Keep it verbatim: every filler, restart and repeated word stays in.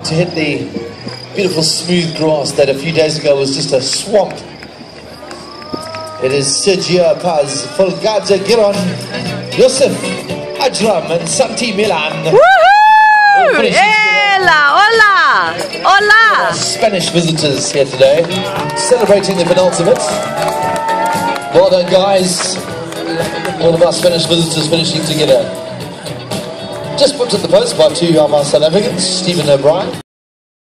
to hit the beautiful smooth grass that a few days ago was just a swamp. It is Sergio, Paz, Fulgaza, Giron, Yusuf, Ajram and Santi Milan. Woohoo! Hola, hola, hola! Spanish visitors here today, celebrating the penultimate. Well done, guys. All of our Spanish visitors finishing together. Just put to the post by two of our South Africans, Stephen O'Brien.